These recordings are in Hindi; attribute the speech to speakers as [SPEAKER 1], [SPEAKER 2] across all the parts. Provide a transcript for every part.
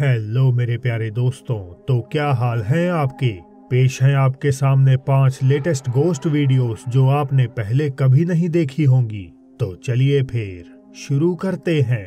[SPEAKER 1] हेलो मेरे प्यारे दोस्तों, तो क्या हाल है आपके। पेश हैं आपके सामने 5 लेटेस्ट गोस्ट वीडियोस जो आपने पहले कभी नहीं देखी होंगी। तो चलिए फिर शुरू करते हैं।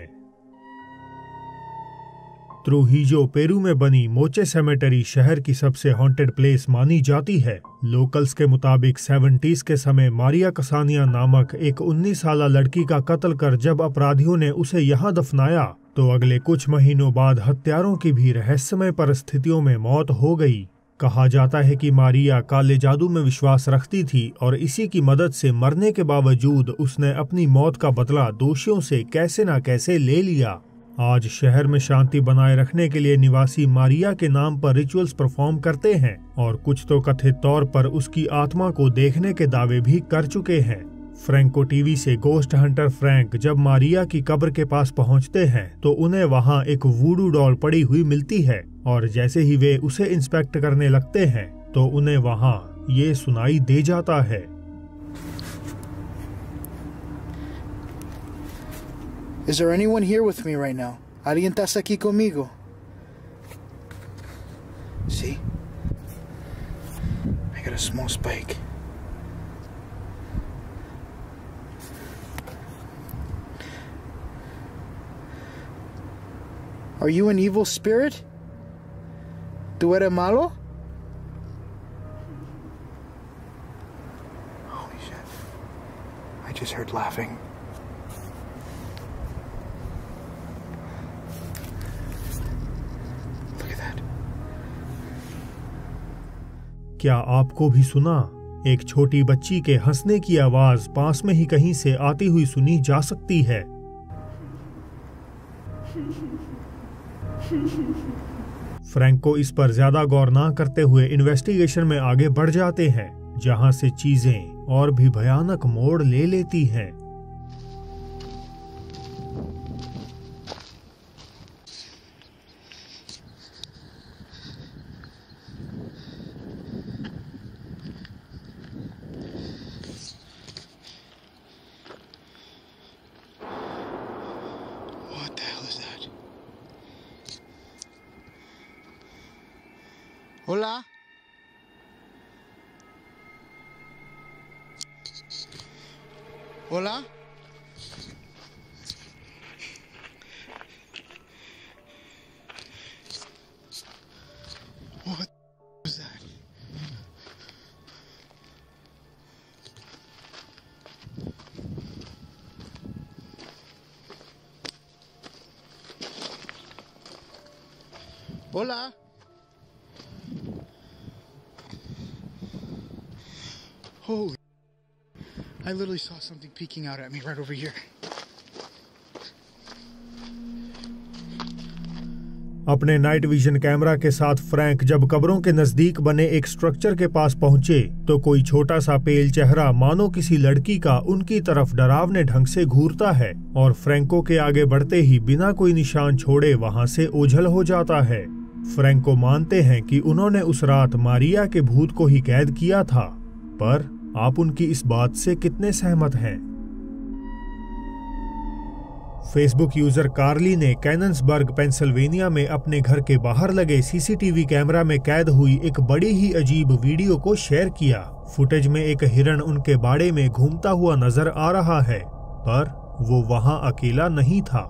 [SPEAKER 1] ट्रुजियो पेरू में बनी मोचे सेमेटरी शहर की सबसे हॉन्टेड प्लेस मानी जाती है। लोकल्स के मुताबिक 70s के समय मारिया कसानिया नामक एक 19 साल लड़की का कत्ल कर जब अपराधियों ने उसे यहाँ दफनाया तो अगले कुछ महीनों बाद हत्यारों की भी रहस्यमय परिस्थितियों में मौत हो गई। कहा जाता है कि मारिया काले जादू में विश्वास रखती थी और इसी की मदद से मरने के बावजूद उसने अपनी मौत का बदला दोषियों से कैसे न कैसे ले लिया। आज शहर में शांति बनाए रखने के लिए निवासी मारिया के नाम पर रिचुअल्स परफॉर्म करते हैं और कुछ तो कथित तौर पर उसकी आत्मा को देखने के दावे भी कर चुके हैं। फ्रैंको टीवी से गोस्ट हंटर फ्रैंक जब मारिया की कब्र के पास पहुंचते हैं तो उन्हें वहां एक वूडू डॉल पड़ी हुई मिलती है और जैसे ही वे उसे इंस्पेक्ट करने लगते हैं तो उन्हें वहां ये सुनाई दे जाता है।
[SPEAKER 2] Is there anyone here with me right now? ¿Alguien está aquí conmigo? See? I got a small spike. Are you an evil spirit? ¿Tú eres malo? Holy shit. I just heard laughing.
[SPEAKER 1] क्या आपको भी सुना? एक छोटी बच्ची के हंसने की आवाज पास में ही कहीं से आती हुई सुनी जा सकती है। फ्रैंको इस पर ज्यादा गौर ना करते हुए इन्वेस्टिगेशन में आगे बढ़ जाते हैं, जहां से चीजें और भी भयानक मोड़ ले लेती हैं।
[SPEAKER 2] Hola. Hola. What was that? Hola. Holy, I literally saw something peeking out at me right over here.
[SPEAKER 1] अपने नाइट विजन कैमरा के साथ फ्रैंक जब कब्रों के नजदीक बने एक स्ट्रक्चर के पास पहुंचे तो कोई छोटा सा पेल चेहरा मानो किसी लड़की का उनकी तरफ डरावने ढंग से घूरता है और फ्रैंको के आगे बढ़ते ही बिना कोई निशान छोड़े वहां से ओझल हो जाता है। फ्रैंको मानते हैं कि उन्होंने उस रात मारिया के भूत को ही कैद किया था, पर आप उनकी इस बात से कितने सहमत हैं? फेसबुक यूजर कार्ली ने कैनन्सबर्ग पेंसिल्वेनिया में अपने घर के बाहर लगे सीसीटीवी कैमरा में कैद हुई एक बड़ी ही अजीब वीडियो को शेयर किया। फुटेज में एक हिरण उनके बाड़े में घूमता हुआ नजर आ रहा है, पर वो वहां अकेला नहीं था।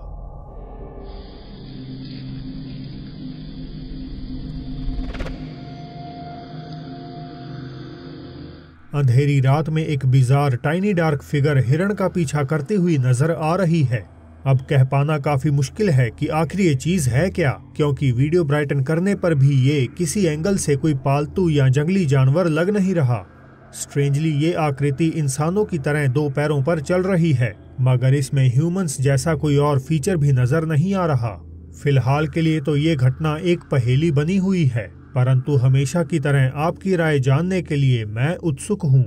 [SPEAKER 1] अंधेरी रात में एक बिजार टाइनी डार्क फिगर हिरण का पीछा करती हुई नजर आ रही है। अब कह पाना काफी मुश्किल है कि आखिर ये चीज है क्या, क्योंकि वीडियो ब्राइटन करने पर भी ये किसी एंगल से कोई पालतू या जंगली जानवर लग नहीं रहा। स्ट्रेंजली ये आकृति इंसानों की तरह 2 पैरों पर चल रही है, मगर इसमें ह्यूमंस जैसा कोई और फीचर भी नजर नहीं आ रहा। फिलहाल के लिए तो ये घटना एक पहेली बनी हुई है, परंतु हमेशा की तरह आपकी राय जानने के लिए मैं उत्सुक हूं।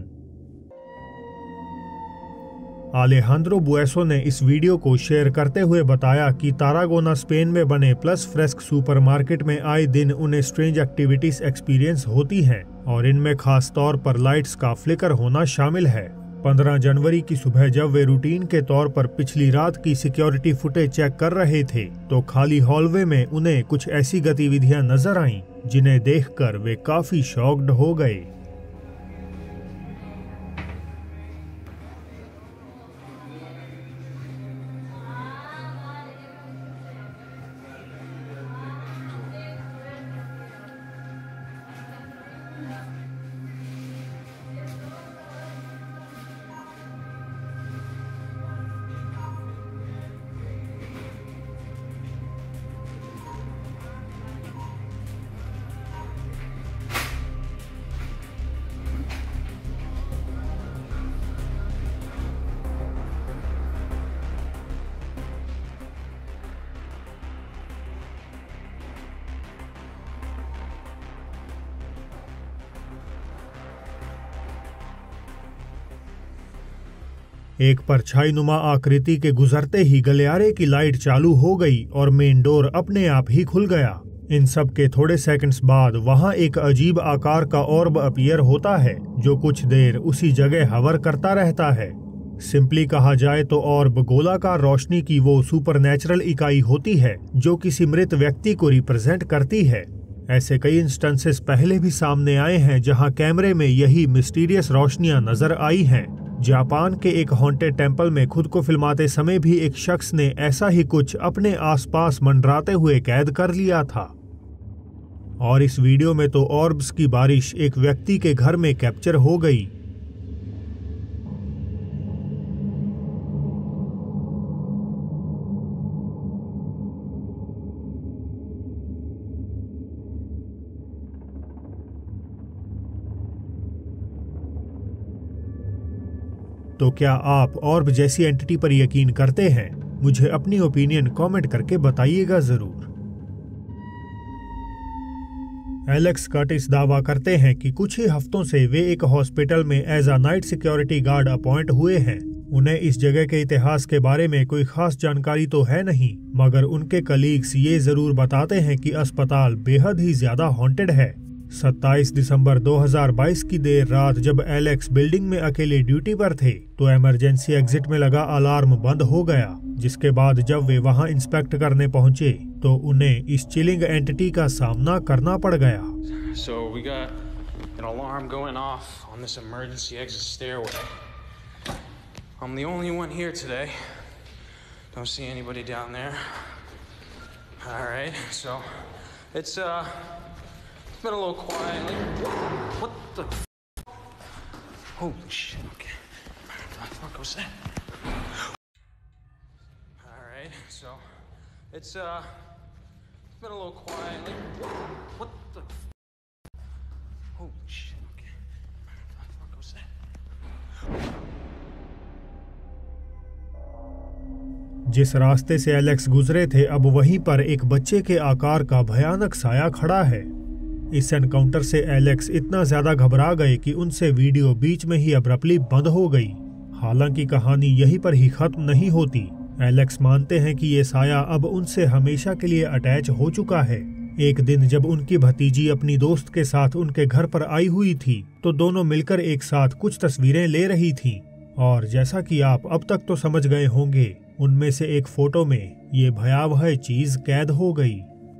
[SPEAKER 1] आलेहांद्रो बुएसो ने इस वीडियो को शेयर करते हुए बताया कि तारागोना स्पेन में बने प्लस फ्रेस्क सुपरमार्केट में आए दिन उन्हें स्ट्रेंज एक्टिविटीज एक्सपीरियंस होती हैं और इनमें खास तौर पर लाइट्स का फ्लिकर होना शामिल है। 15 जनवरी की सुबह जब वे रूटीन के तौर पर पिछली रात की सिक्योरिटी फुटेज चेक कर रहे थे तो खाली हॉलवे में उन्हें कुछ ऐसी गतिविधियां नजर आईं जिन्हें देखकर वे काफी शॉक्ड हो गए। एक परछाईनुमा आकृति के गुजरते ही गलियारे की लाइट चालू हो गई और मेन डोर अपने आप ही खुल गया। इन सब के थोड़े सेकंड्स बाद वहां एक अजीब आकार का ऑर्ब अपीयर होता है जो कुछ देर उसी जगह हवर करता रहता है। सिंपली कहा जाए तो ऑर्ब गोलाकार रोशनी की वो सुपरनैचुरल इकाई होती है जो किसी मृत व्यक्ति को रिप्रेजेंट करती है। ऐसे कई इंस्टेंसेस पहले भी सामने आए हैं जहां कैमरे में यही मिस्टीरियस रोशनियां नजर आई हैं। जापान के एक हॉन्टेड टेम्पल में खुद को फिल्माते समय भी एक शख्स ने ऐसा ही कुछ अपने आसपास मंडराते हुए कैद कर लिया था। और इस वीडियो में तो ऑर्ब्स की बारिश एक व्यक्ति के घर में कैप्चर हो गई। तो क्या आप ऑर्ब जैसी एंटिटी पर यकीन करते हैं? मुझे अपनी ओपिनियन कमेंट करके बताइएगा जरूर। एलेक्स कर्टिस दावा करते हैं कि कुछ ही हफ्तों से वे एक हॉस्पिटल में as a night security guard appoint हुए हैं। उन्हें इस जगह के इतिहास के बारे में कोई खास जानकारी तो है नहीं, मगर उनके कलीग्स ये जरूर बताते हैं कि अस्पताल बेहद ही ज्यादा हॉन्टेड है। 27 दिसंबर 2022 की देर रात जब एलेक्स बिल्डिंग में अकेले ड्यूटी पर थे तो इमरजेंसी एग्जिट में लगा अलार्म बंद हो गया, जिसके बाद जब वे वहां इंस्पेक्ट करने पहुंचे तो उन्हें इस चिलिंग एंटिटी का सामना करना पड़ गया।
[SPEAKER 3] So we got an alarm going off on this emergency exit stairway. I'm the only one here today. Don't see anybody down there. All right, so it's been a little quiet. What the? Holy shit! Okay, what the fuck was that? All right, so it's been a little quiet. What the? Holy shit! Okay, what the fuck was that?
[SPEAKER 1] जिस रास्ते से एलेक्स गुजरे थे अब वहीं पर एक बच्चे के आकार का भयानक साया खड़ा है। इस एनकाउंटर से एलेक्स इतना ज्यादा घबरा गए कि उनसे वीडियो बीच में ही अब्रप्टली बंद हो गई। हालांकि कहानी यहीं पर ही खत्म नहीं होती। एलेक्स मानते हैं कि ये साया अब उनसे हमेशा के लिए अटैच हो चुका है। एक दिन जब उनकी भतीजी अपनी दोस्त के साथ उनके घर पर आई हुई थी तो दोनों मिलकर एक साथ कुछ तस्वीरें ले रही थीं। और जैसा कि आप अब तक तो समझ गए होंगे, उनमें से एक फोटो में ये भयावह चीज कैद हो गई।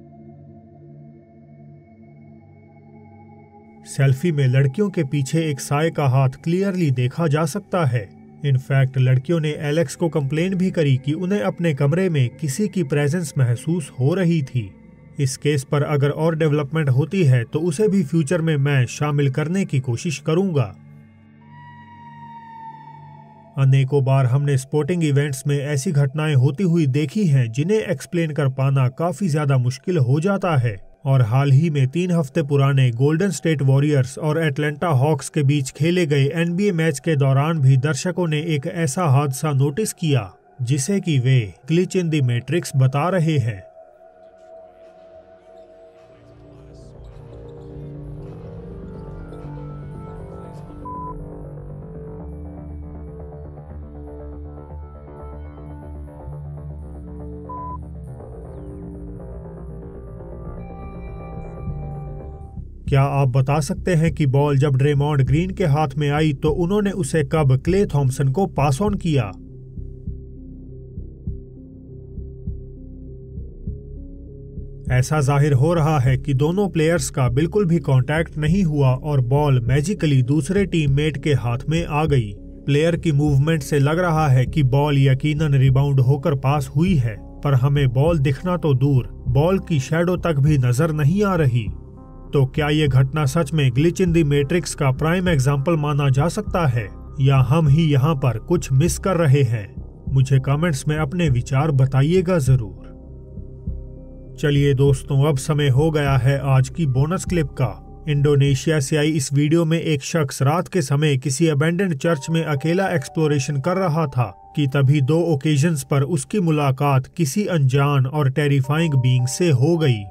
[SPEAKER 1] सेल्फी में लड़कियों के पीछे एक साए का हाथ क्लियरली देखा जा सकता है। इनफैक्ट लड़कियों ने एलेक्स को कंप्लेन भी करी कि उन्हें अपने कमरे में किसी की प्रेजेंस महसूस हो रही थी। इस केस पर अगर और डेवलपमेंट होती है तो उसे भी फ्यूचर में मैं शामिल करने की कोशिश करूंगा। अनेकों बार हमने स्पोर्टिंग इवेंट्स में ऐसी घटनाएं होती हुई देखी हैं जिन्हें एक्सप्लेन कर पाना काफी ज्यादा मुश्किल हो जाता है। और हाल ही में 3 हफ्ते पुराने गोल्डन स्टेट वॉरियर्स और एटलांटा हॉक्स के बीच खेले गए NBA मैच के दौरान भी दर्शकों ने एक ऐसा हादसा नोटिस किया जिसे कि वे ग्लिच इन द मैट्रिक्स बता रहे हैं। क्या आप बता सकते हैं कि बॉल जब ड्रेमॉन्ड ग्रीन के हाथ में आई तो उन्होंने उसे कब क्ले थॉम्पसन को पास ऑन किया? ऐसा जाहिर हो रहा है कि दोनों प्लेयर्स का बिल्कुल भी कांटेक्ट नहीं हुआ और बॉल मैजिकली दूसरे टीममेट के हाथ में आ गई। प्लेयर की मूवमेंट से लग रहा है कि बॉल यकीनन रिबाउंड होकर पास हुई है, पर हमें बॉल दिखना तो दूर, बॉल की शैडो तक भी नजर नहीं आ रही। तो क्या ये घटना सच में ग्लिच इन द मैट्रिक्स का प्राइम एग्जाम्पल माना जा सकता है, या हम ही यहाँ पर कुछ मिस कर रहे हैं? मुझे कमेंट्स में अपने विचार बताइएगा जरूर। चलिए दोस्तों, अब समय हो गया है आज की बोनस क्लिप का। इंडोनेशिया से आई इस वीडियो में एक शख्स रात के समय किसी अबेंडेंड चर्च में अकेला एक्सप्लोरेशन कर रहा था कि तभी 2 ओकेजन्स पर उसकी मुलाकात किसी अनजान और टेरिफाइंग बीइंग से हो गई।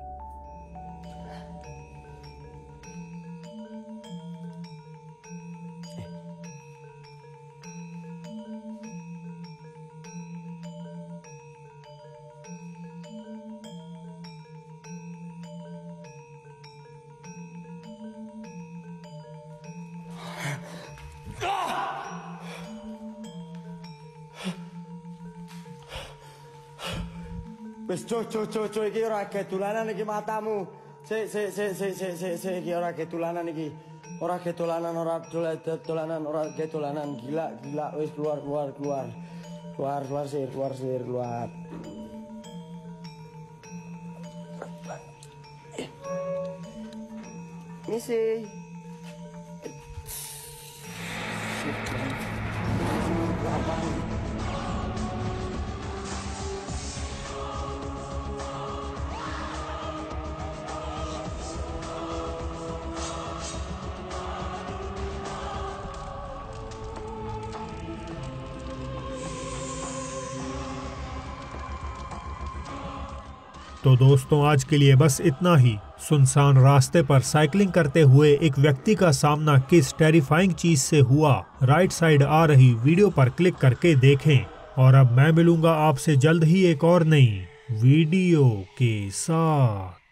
[SPEAKER 4] Wis co iki ora ketulanan iki matamu. Iki ora ketulanan iki. Ora ketulanan, ora dolanan, ora ketulanan. Gila wis keluar. Keluar sir. Misi.
[SPEAKER 1] तो दोस्तों, आज के लिए बस इतना ही। सुनसान रास्ते पर साइकिलिंग करते हुए एक व्यक्ति का सामना किस टेरिफाइंग चीज से हुआ, राइट साइड आ रही वीडियो पर क्लिक करके देखें। और अब मैं मिलूंगा आपसे जल्द ही एक और नई वीडियो के साथ।